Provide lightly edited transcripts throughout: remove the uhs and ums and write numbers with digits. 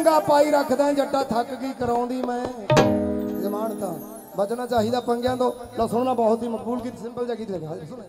पंगा पाई रखदा जट्टा थक गई कराउंदी मैं जमानता बचना चाहिए पंगियां तो लो सुनना बहुत ही मकबूल गीत सिंपल जा गीत लगा सुन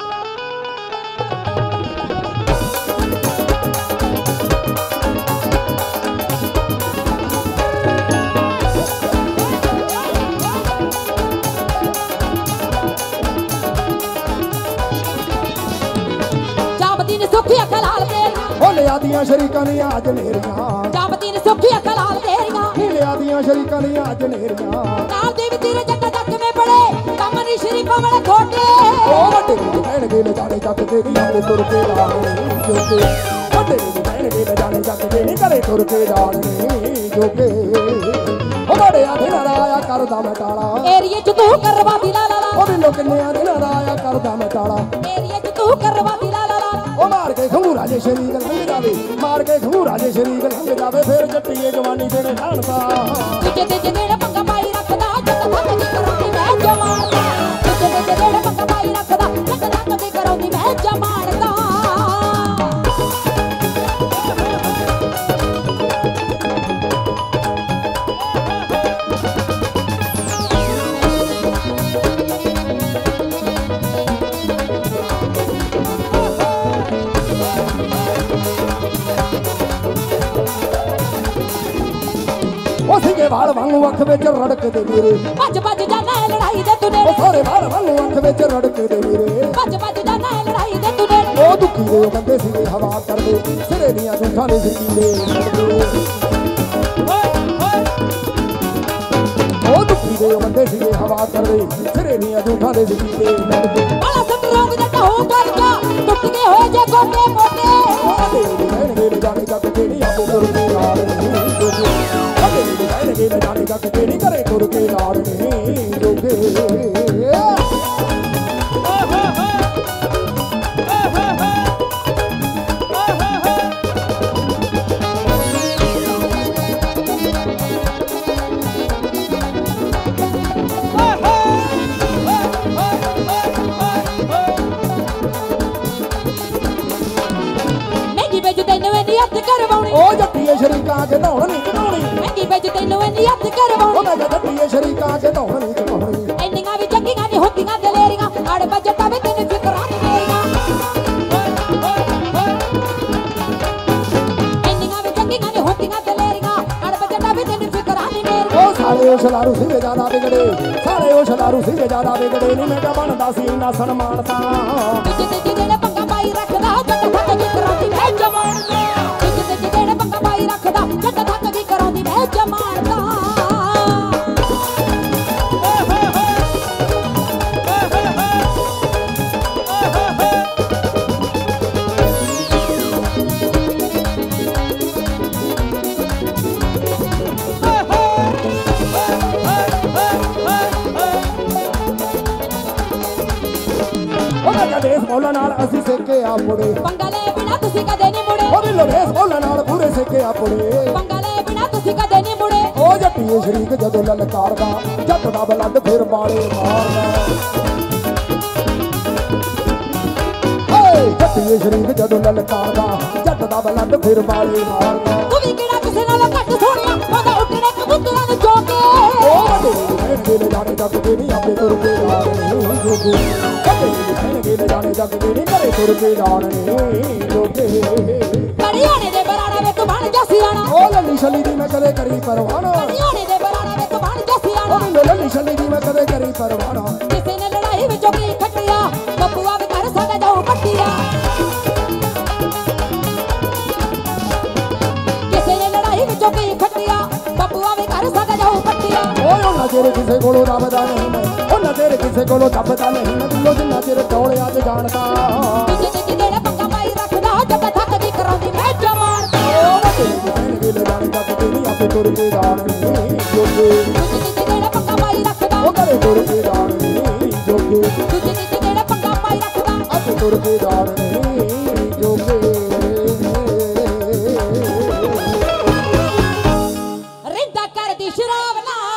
लिया शरीकां दी अज नेरियां जापती ने सुखी अखलाल तेरियां लिया दियां शरीकां दी अज नेरियां नाल देवी तेरे जट तक में पड़े कम नी शरीफां वाले खोटे ओ वड्डे कहण दे ले जाने जग तेरी अपने तुर के लाल जोके वड्डे कहण दे ले जाने जग तेरी करे तुर के लाल जोके ओ बड़े दिन राया करदा मैं टाला एरिए च तू करवा दी ला ला ओ बिलो किन्ने दिन राया करदा मैं टाला एरिए च तू करवा दी ला ला ओ मार के खमूरा जे शरीक लंघ जावे मार के खमूरा जे शरीक लंघ जावे फिर जट्टीए जवानी तेरे ढाणदा तुझे ते जेड़ा पंगा पाई रखदा जट थक दी कराउंदी मैं जमानदा तुझे ते जेड़ा पंगा पाई रखदा जट थक दी कराउंदी मैं जमानदा वाल वांगू अख विच रड़कदे मेरे भज भज जाना लड़ाई दे तूने ओ सारे वाल वांगू अख विच रड़कदे मेरे भज भज जाना लड़ाई दे तूने ओ दुखी दे बंदे सिरे हवा करदे सिरे दियां झूठां दे सिकीले ओ दुखी दे बंदे सिरे हवा करदे सिरे दियां झूठां दे सिकीले बाला सट रोग जट हो कर जा टुट के हो जे गोटे मोटे ओ दे रहन दे जाने जग तेरी आपे तुर के नाल जाने जग तेरी करे तुर के लाड़ नहीं जोगे महंगी बेच तेन वे नियत करवाउणी ओ जट्टीए शरीकां के दौड़ नहीं कढाउणी महंगी बेच तेन वे नियत करवाउणी ओ मैं जट्टीए शरीकां के दौड़ नहीं कढाउणी एनियां भी जग्गीआं दी होंदियां दलेरियां अड़ बजटा वे तेन फिकरां दी मेरियां एनियां भी जग्गीआं दी होंदियां दलेरियां अड़ बजटा वे तेन फिकरां दी मेरियां ओ साले ओ शलारू सी ज्यादा बिगड़े साले ओ शलारू सी ज्यादा बिगड़े नी मैं क्या बनदा सी ना सन्मानता तुझे ते जेड़े पंगा पाई रखदा जट थक दी करांदी मैं जमानदा तुझे ते जेड़े पंगा पाई रखदा जट थक दी करांदी मैं जमानदा देश मौला नाल असी सेके आ मुड़े पंगाले बिना तुसी कदे नहीं मुड़े ओ बिलो देश मौला नाल पूरे सेके आ मुड़े पंगाले बिना तुसी कदे नहीं मुड़े ओ जट्टीए शरीक जदों ललकारदा जट दा बलंद फिर बाले मारदा ए जट्टीए शरीक जदों ललकारदा जट दा बलंद फिर बाले मारदा तू भी किहड़ा किसे नाल घट सोहणिया ओदा उठणे कबूतरां नु चोके ओ वड्डे दिल जाने जग ते नहीं आपे तुर के लाल जोगे गेले जाने जग तेरी करे तुर के लाड़ ने जोगे कड़ियाने दे बराड़ा वे तू बन जा सियाना ओ लल्ली शली दी मैं कदे करी परवाना कड़ियाने दे बराड़ा वे तू बन जा सियाना ओ लल्ली शली दी मैं कदे करी परवाना किसे ने लड़ाई विचों की खटिया बबुआ वे घर साडा जाऊ पट्टिया किसे ने लड़ाई विचों की खटिया बबुआ वे घर साडा जाऊ पट्टिया ओ ना तेरे किसे कोलो रबदा नहीं मैं ओ तेरे किसे कोलो दबदा नहीं मैं दिलो जिन्ना तेरे टोले आज जानदा तुझे ते जेड़ा पंगा पाई रखदा जट थक दी करांदी मैं जमानदा ओ तेरे कहण दे ले जाने जग तेरी आपे तुर के लाड़ नहीं जोगे तुझे ते जेड़ा पंगा पाई रखदा ओ करे तुर के लाड़ नहीं जोगे तुझे ते जेड़ा पंगा पाई रखदा आपे तुर के लाड़ नहीं जोगे रिंदा कर दी शराब ना